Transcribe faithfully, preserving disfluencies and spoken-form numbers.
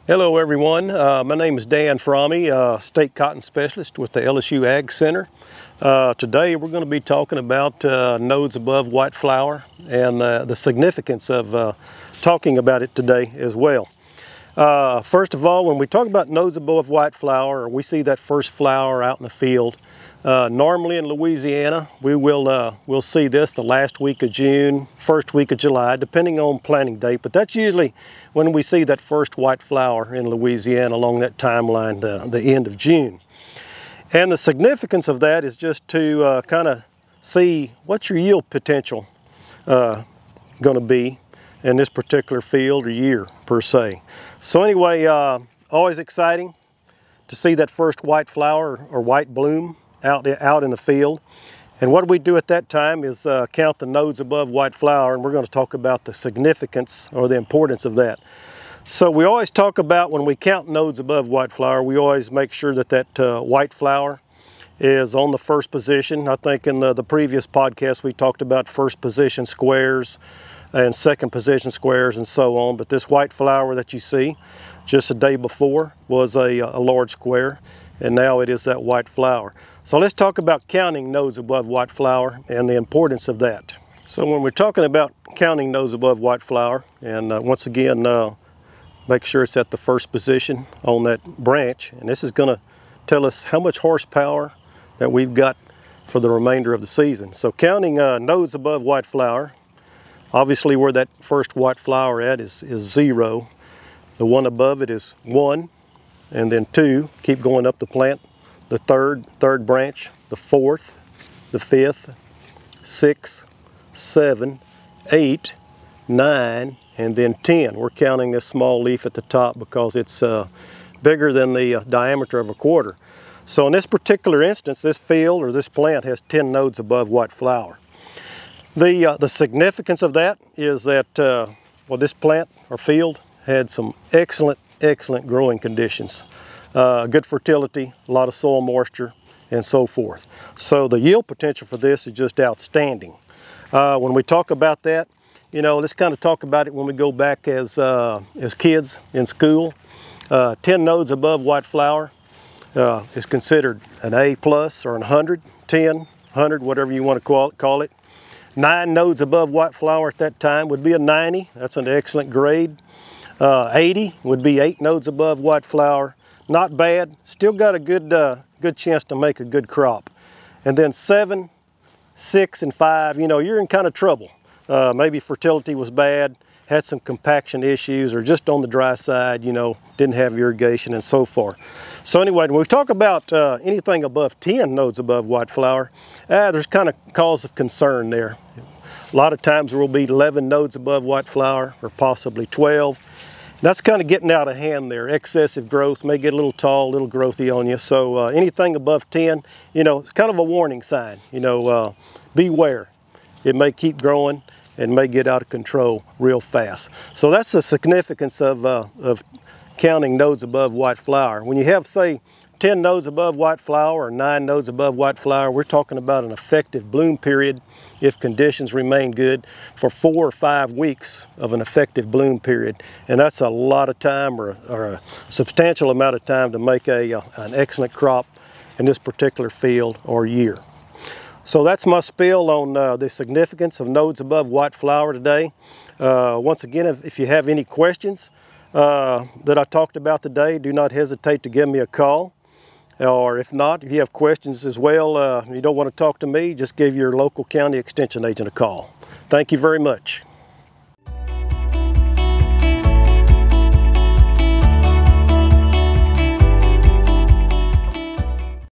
Hello everyone, uh, my name is Dan Fromme, uh, State Cotton Specialist with the L S U Ag Center. Uh, today we're going to be talking about uh, nodes above white flower and uh, the significance of uh, talking about it today as well. Uh, first of all, when we talk about nodes above white flower, or we see that first flower out in the field, uh, normally in Louisiana we will uh, we'll see this the last week of June, first week of July, depending on planting date, but that's usually when we see that first white flower in Louisiana along that timeline to the end of June. And the significance of that is just to uh, kind of see what's your yield potential uh, going to be in this particular field or year per se. So anyway, uh, always exciting to see that first white flower or white bloom out, out in the field. And what we do at that time is uh, count the nodes above white flower, and we're going to talk about the significance or the importance of that. So we always talk about when we count nodes above white flower, we always make sure that that uh, white flower is on the first position. I think in the, the previous podcast we talked about first position squares and second position squares and so on, but this white flower that you see just a day before was a, a large square, and now it is that white flower. So let's talk about counting nodes above white flower and the importance of that. So when we're talking about counting nodes above white flower, and uh, once again uh, make sure it's at the first position on that branch, and this is going to tell us how much horsepower that we've got for the remainder of the season. So counting uh, nodes above white flower, obviously where that first white flower at is, is zero. The one above it is one, and then two, keep going up the plant. The third, third branch, the fourth, the fifth, six, seven, eight, nine, and then ten. We're counting this small leaf at the top because it's uh, bigger than the uh, diameter of a quarter. So in this particular instance, this field or this plant has ten nodes above white flower. The, uh, the significance of that is that uh, well, this plant or field had some excellent, excellent growing conditions. Uh, good fertility, a lot of soil moisture, and so forth. So the yield potential for this is just outstanding. Uh, when we talk about that, you know, let's kind of talk about it when we go back as, uh, as kids in school. Uh, ten nodes above white flower uh, is considered an A plus or an one hundred, ten, one hundred, whatever you want to call it, call it. Nine nodes above white flower at that time would be a ninety. That's an excellent grade. Uh, eighty would be eight nodes above white flower. Not bad. Still got a good, uh, good chance to make a good crop. And then seven, six, and five, you know, you're in kind of trouble. Uh, maybe fertility was bad, had some compaction issues, or just on the dry side, you know, didn't have irrigation and so forth. So anyway, when we talk about uh, anything above ten nodes above white flower, uh, there's kind of cause of concern there. A lot of times there will be eleven nodes above white flower, or possibly twelve. That's kind of getting out of hand there. Excessive growth may get a little tall, a little growthy on you. So uh, anything above ten, you know, it's kind of a warning sign. You know, uh, beware. It may keep growing and may get out of control real fast. So that's the significance of, uh, of counting nodes above white flower. When you have, say, ten nodes above white flower or nine nodes above white flower, we're talking about an effective bloom period, if conditions remain good, for four or five weeks of an effective bloom period. And that's a lot of time, or, or a substantial amount of time to make a, uh, an excellent crop in this particular field or year. So that's my spiel on uh, the significance of nodes above white flower today. Uh, once again, if, if you have any questions uh, that I talked about today, do not hesitate to give me a call. Or if not, if you have questions as well, uh, you don't want to talk to me, just give your local county extension agent a call. Thank you very much.